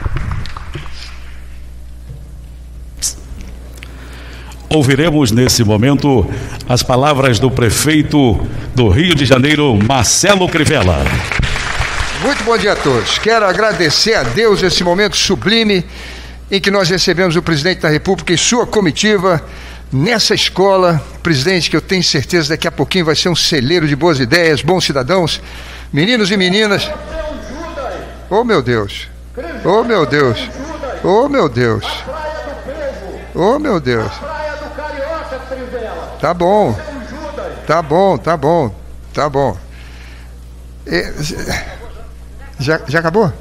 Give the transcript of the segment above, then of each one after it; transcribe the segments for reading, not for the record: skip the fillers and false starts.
Ouviremos nesse momento as palavras do prefeito do Rio de Janeiro, Marcelo Crivella. Muito bom dia a todos. Quero agradecer a Deus esse momento sublime em que nós recebemos o presidente da República e sua comitiva nessa escola. Presidente, que eu tenho certeza daqui a pouquinho vai ser um celeiro de boas ideias, bons cidadãos, meninos e meninas. Oh, meu Deus. Oh, meu Deus. Oh, meu Deus. Oh, meu Deus. Tá bom. Tá bom, tá bom. Tá bom. Já acabou?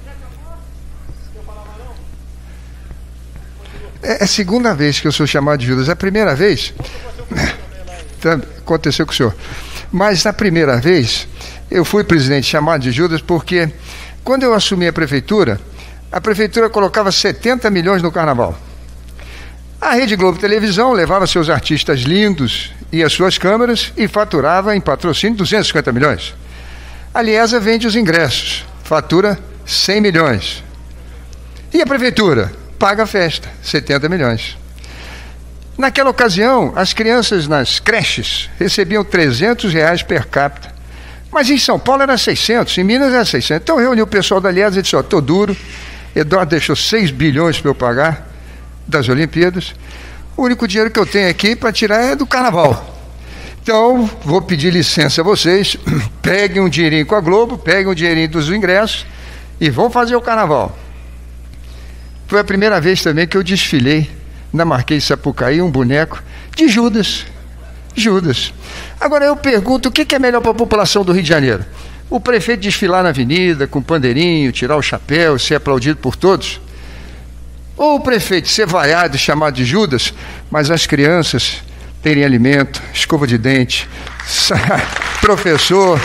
É a segunda vez que eu sou chamado de Judas. A primeira vez aconteceu com o senhor. Mas na primeira vez eu fui, presidente, chamado de Judas porque quando eu assumi a prefeitura colocava 70 milhões no carnaval. A Rede Globo Televisão levava seus artistas lindos e as suas câmeras e faturava em patrocínio 250 milhões. A Liesa vende os ingressos, fatura 100 milhões. E a prefeitura paga a festa, 70 milhões. Naquela ocasião, as crianças nas creches recebiam R$300 per capita. Mas em São Paulo era 600, em Minas era 600. Então eu reuni o pessoal da Liesa e disse, estou duro, Eduardo deixou 6 bilhões para eu pagar das Olimpíadas. O único dinheiro que eu tenho aqui para tirar é do carnaval. Então, vou pedir licença a vocês, peguem um dinheirinho com a Globo, peguem um dinheirinho dos ingressos e vão fazer o carnaval. Foi a primeira vez também que eu desfilei na Marquês de Sapucaí um boneco de Judas. Judas. Agora eu pergunto, o que é melhor para a população do Rio de Janeiro? O prefeito desfilar na avenida com pandeirinho, tirar o chapéu, ser aplaudido por todos? Ou o prefeito ser vaiado e chamado de Judas, mas as crianças terem alimento, escova de dente, professor,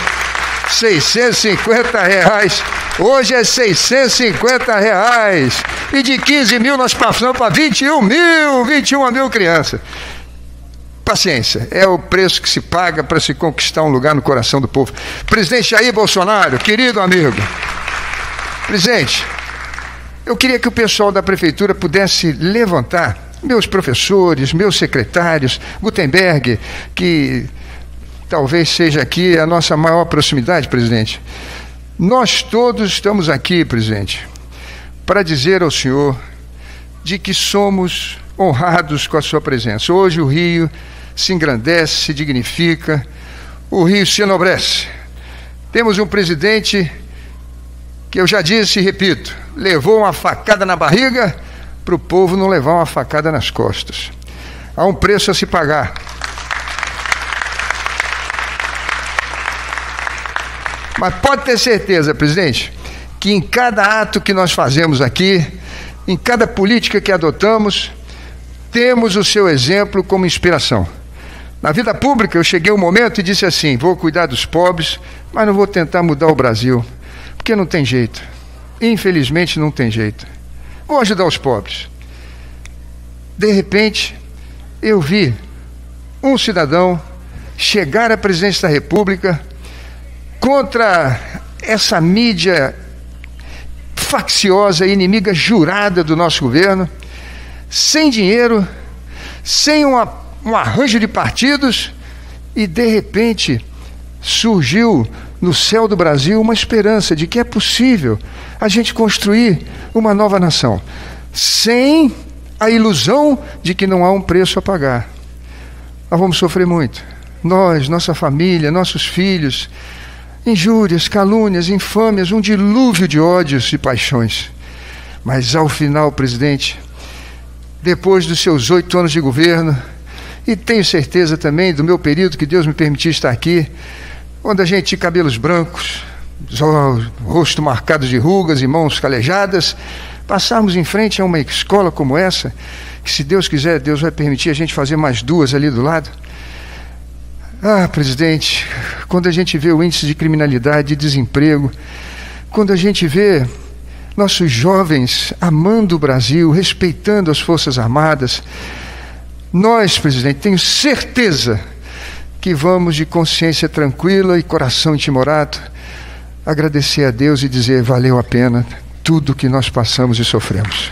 R$650, hoje é R$650, e de 15 mil nós passamos para 21 mil crianças. Paciência, é o preço que se paga para se conquistar um lugar no coração do povo. Presidente Jair Bolsonaro, querido amigo, presidente, eu queria que o pessoal da prefeitura pudesse levantar, meus professores, meus secretários, Gutenberg, que talvez seja aqui a nossa maior proximidade, presidente. Nós todos estamos aqui, presidente, para dizer ao senhor de que somos honrados com a sua presença. Hoje o Rio se engrandece, se dignifica, o Rio se enobrece. Temos um presidente que eu já disse e repito, levou uma facada na barriga para o povo não levar uma facada nas costas. Há um preço a se pagar. Mas pode ter certeza, presidente, que em cada ato que nós fazemos aqui, em cada política que adotamos, temos o seu exemplo como inspiração. Na vida pública eu cheguei um momento e disse assim, vou cuidar dos pobres, mas não vou tentar mudar o Brasil, porque não tem jeito. Infelizmente não tem jeito. Vou ajudar os pobres. De repente, eu vi um cidadão chegar à presidência da República contra essa mídia facciosa, inimiga jurada do nosso governo, sem dinheiro, sem um arranjo de partidos, e de repente surgiu no céu do Brasil uma esperança de que é possível a gente construir uma nova nação, sem a ilusão de que não há um preço a pagar. Nós vamos sofrer muito, nós, nossa família, nossos filhos, injúrias, calúnias, infâmias, um dilúvio de ódios e paixões. Mas ao final, presidente, depois dos seus 8 anos de governo, e tenho certeza também do meu período que Deus me permitiu estar aqui, onde a gente tinha cabelos brancos, rosto marcado de rugas e mãos calejadas, passarmos em frente a uma escola como essa, que se Deus quiser, Deus vai permitir a gente fazer mais 2 ali do lado. Ah, presidente, quando a gente vê o índice de criminalidade e desemprego, quando a gente vê nossos jovens amando o Brasil, respeitando as Forças Armadas, nós, presidente, tenho certeza que vamos de consciência tranquila e coração intimorado agradecer a Deus e dizer valeu a pena tudo que nós passamos e sofremos.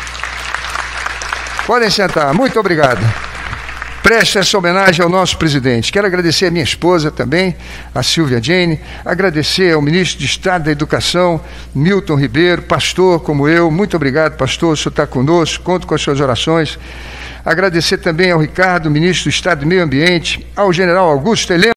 Podem sentar. Muito obrigado. Preste essa homenagem ao nosso presidente. Quero agradecer a minha esposa também, a Silvia Jane, agradecer ao ministro de Estado da Educação, Milton Ribeiro, pastor como eu. Muito obrigado, pastor, o senhor está conosco, conto com as suas orações. Agradecer também ao Ricardo, ministro do Estado do Meio Ambiente, ao general Augusto Heleno,